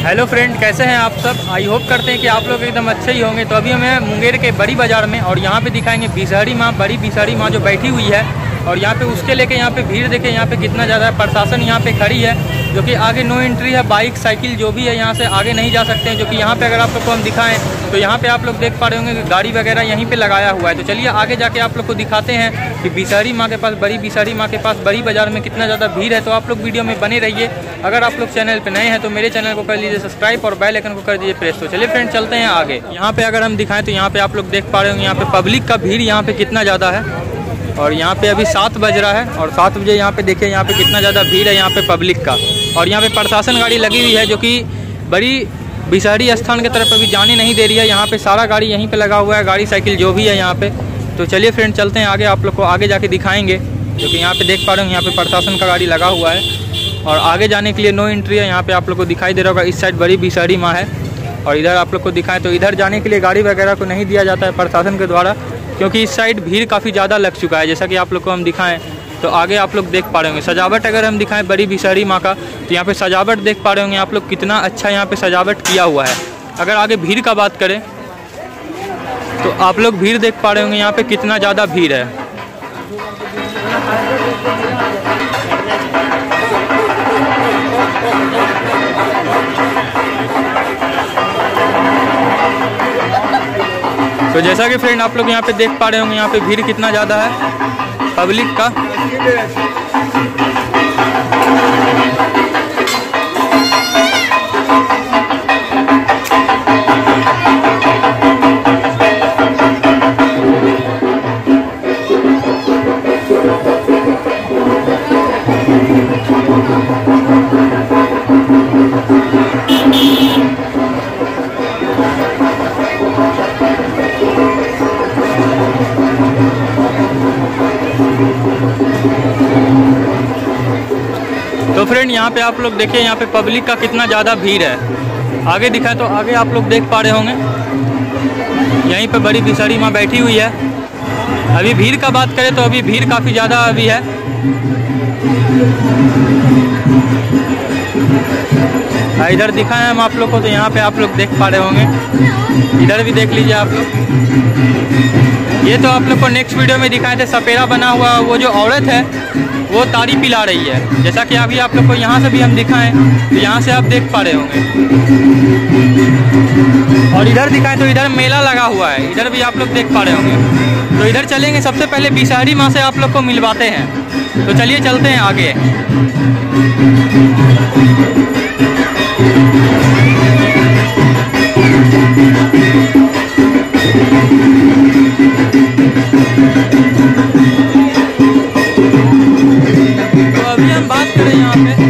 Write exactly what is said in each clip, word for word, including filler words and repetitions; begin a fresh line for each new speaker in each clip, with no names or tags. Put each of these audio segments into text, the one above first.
Hello friend, कैसे हैं आप सब। आई होप करते हैं कि आप लोग एकदम अच्छे ही होंगे। तो अभी हमें मुंगेर के बड़ी बाज़ार में और यहाँ पे दिखाएंगे बिसहरी माँ, बड़ी बिसहरी माँ जो बैठी हुई है। और यहाँ पे उसके लेके यहाँ पे भीड़ देखे यहाँ पे कितना ज़्यादा है। प्रशासन यहाँ पे खड़ी है जो कि आगे नो एंट्री है। बाइक साइकिल जो भी है यहाँ से आगे नहीं जा सकते हैं। जो कि यहाँ पे अगर आप लोग को हम दिखाएं तो यहाँ पे आप लोग देख पा रहे होंगे कि गाड़ी वगैरह यहीं पे लगाया हुआ है। तो चलिए आगे जाके आप लोग को दिखाते हैं कि बिसहरी माँ के पास, बड़ी बिसहरी माँ के पास बड़ी बाज़ार में कितना ज़्यादा भीड़ है। तो आप लोग वीडियो में बने रहिए। अगर आप लोग चैनल पर नए हैं तो मेरे चैनल को कर लीजिए सब्सक्राइब और बेल आइकन को कर दीजिए प्रेस। तो चलिए फ्रेंड चलते हैं आगे। यहाँ पे अगर हम दिखाएं तो यहाँ पे आप लोग देख पा रहे होंगे यहाँ पे पब्लिक का भीड़ यहाँ पे कितना ज़्यादा है। और यहाँ पे अभी सात बज रहा है और सात बजे यहाँ पे देखिए यहाँ पे कितना ज़्यादा भीड़ है यहाँ पे पब्लिक का। और यहाँ पे प्रशासन गाड़ी लगी हुई है जो कि बड़ी बिसहरी स्थान की तरफ अभी जाने नहीं दे रही है। यहाँ पे सारा गाड़ी यहीं पे लगा हुआ है, गाड़ी साइकिल जो भी है यहाँ पे। तो चलिए फ्रेंड चलते हैं आगे, आप लोग को आगे जाके दिखाएंगे। जो कि यहाँ पे देख पा रहे हो यहाँ पे प्रशासन का गाड़ी लगा हुआ है और आगे जाने के लिए नो एंट्री है। यहाँ पे आप लोग को दिखाई दे रहा होगा इस साइड बड़ी बिसहरी माँ है और इधर आप लोग को दिखाएं तो इधर जाने के लिए गाड़ी वगैरह को नहीं दिया जाता है प्रशासन के द्वारा, क्योंकि इस साइड भीड़ काफ़ी ज़्यादा लग चुका है। जैसा कि आप लोग को हम दिखाएं तो आगे आप लोग देख पा रहे होंगे सजावट अगर हम दिखाएं बड़ी बिसहरी माँ का तो यहाँ पे सजावट देख पा रहे होंगे आप लोग कितना अच्छा यहाँ पे सजावट किया हुआ है। अगर आगे भीड़ का बात करें तो आप लोग भीड़ देख पा रहे होंगे यहाँ पे कितना ज़्यादा भीड़ है। तो जैसा कि फ्रेंड आप लोग यहाँ पे देख पा रहे होंगे यहाँ पे भीड़ कितना ज़्यादा है पब्लिक का। तो फ्रेंड यहाँ पे आप लोग देखिए यहाँ पे पब्लिक का कितना ज़्यादा भीड़ है। आगे दिखाएं तो आगे आप लोग देख पा रहे होंगे यहीं पे बड़ी बिसहरी माँ बैठी हुई है। अभी भीड़ का बात करें तो अभी भीड़ काफ़ी ज़्यादा अभी है। इधर दिखाएं हम आप लोग को तो यहाँ पे आप लोग देख पा रहे होंगे, इधर भी देख लीजिए आप लोग। ये तो आप लोग को नेक्स्ट वीडियो में दिखाए थे सपेरा बना हुआ वो जो औरत है वो तारी पिला रही है। जैसा कि अभी आप लोग को यहाँ से भी हम दिखाएं तो यहाँ से आप देख पा रहे होंगे। और इधर दिखाएं तो इधर मेला लगा हुआ है, इधर भी आप लोग देख पा रहे होंगे। तो इधर चलेंगे, सबसे पहले बिसहरी माँ से आप लोग को मिलवाते हैं। तो चलिए चलते हैं आगे। तो अभी हम बात करें यहाँ पे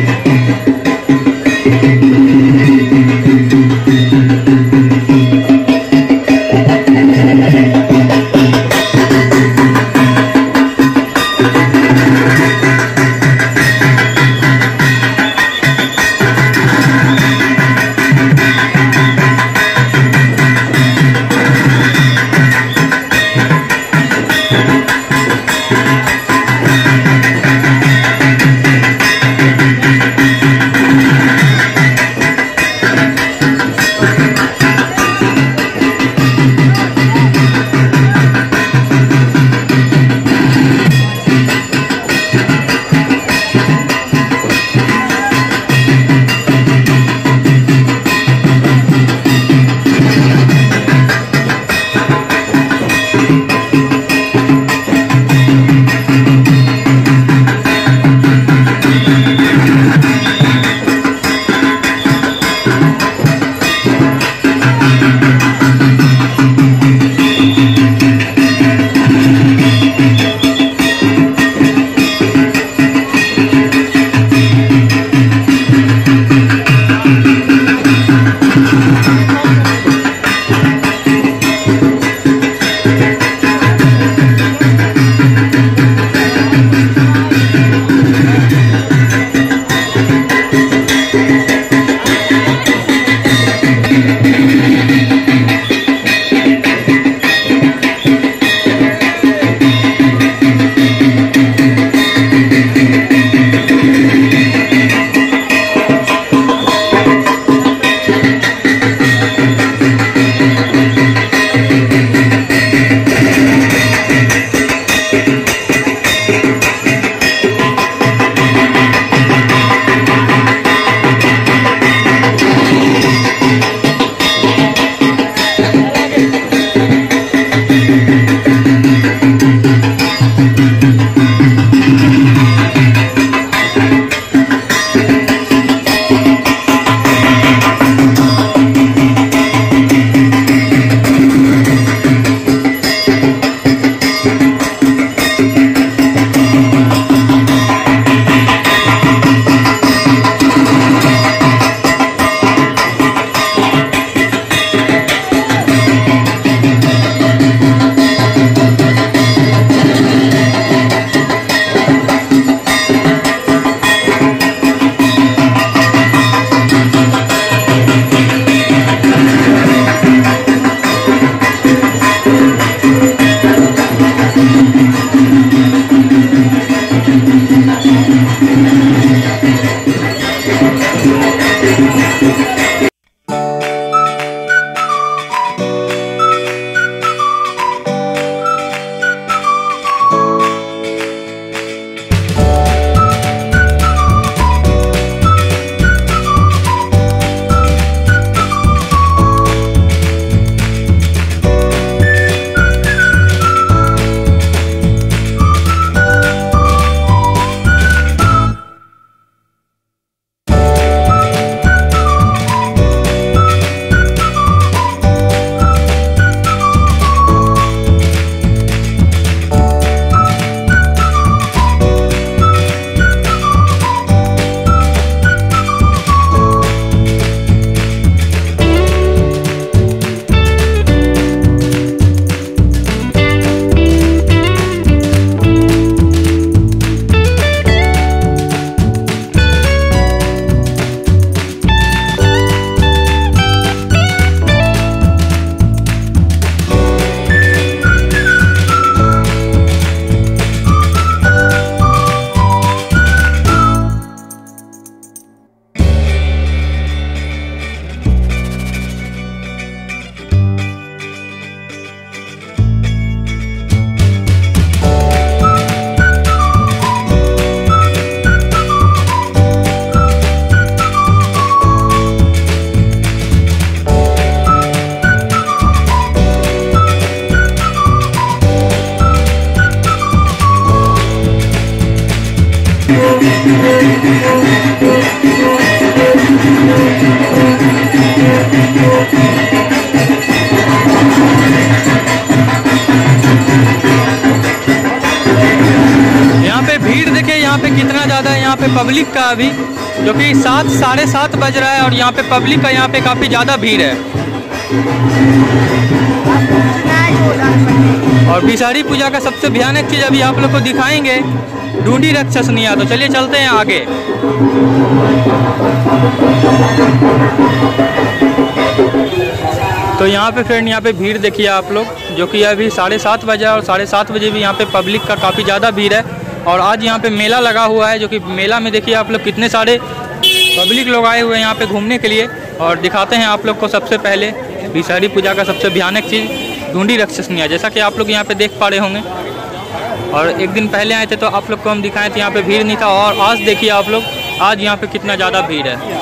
यहाँ पे भीड़ देखिए, यहाँ पे कितना ज़्यादा है यहाँ पे पब्लिक का अभी, जो कि सात साढ़े सात बज रहा है और यहाँ पे पब्लिक का यहाँ पे काफ़ी ज़्यादा भीड़ है। और बिसारी पूजा का सबसे भयानक चीज़ अभी आप लोग को दिखाएंगे, ढूंढी राक्षसनिया। तो चलिए चलते हैं आगे। तो यहाँ पे फ्रेंड यहाँ पे भीड़ देखिए आप लोग, जो कि अभी साढ़े सात बजे और साढ़े सात बजे भी यहाँ पे पब्लिक का काफ़ी ज़्यादा भीड़ है। और आज यहाँ पे मेला लगा हुआ है, जो कि मेला में देखिए आप लोग कितने सारे पब्लिक लोग आए हुए हैं यहाँ पे घूमने के लिए। और दिखाते हैं आप लोग को सबसे पहले बिसारी पूजा का सबसे भयानक चीज़, ढूंढी राक्षसनिया, जैसा कि आप लोग यहाँ पे देख पा रहे होंगे। और एक दिन पहले आए थे तो आप लोग को हम दिखाए थे यहाँ पे भीड़ नहीं था, और आज देखिए आप लोग आज यहाँ पे कितना ज़्यादा भीड़ है।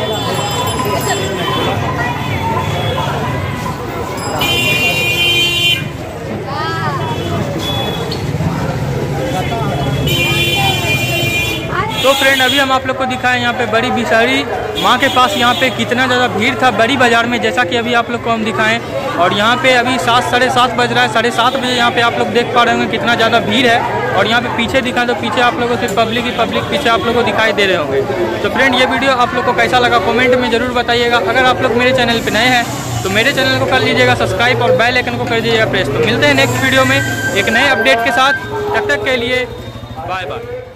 तो फ्रेंड अभी हम आप लोग को दिखाएं यहाँ पे बड़ी बिसारी माँ के पास यहाँ पे कितना ज़्यादा भीड़ था बड़ी बाज़ार में, जैसा कि अभी आप लोग को हम दिखाएं। और यहाँ पे अभी सात साढ़े सात बज रहा है, साढ़े सात बजे यहाँ पे आप लोग देख पा रहे होंगे कितना ज़्यादा भीड़ है। और यहाँ पे पीछे दिखाएं तो पीछे आप लोगों को सिर्फ पब्लिक ही पब्लिक पीछे आप लोग को दिखाई दे रहे होंगे। तो फ्रेंड ये वीडियो आप लोग को कैसा लगा कमेंट में ज़रूर बताइएगा। अगर आप लोग मेरे चैनल पर नए हैं तो मेरे चैनल को कर लीजिएगा सब्सक्राइब और बेल आइकन को कर दीजिएगा प्रेस। तो मिलते हैं नेक्स्ट वीडियो में एक नए अपडेट के साथ, तब तक के लिए बाय बाय।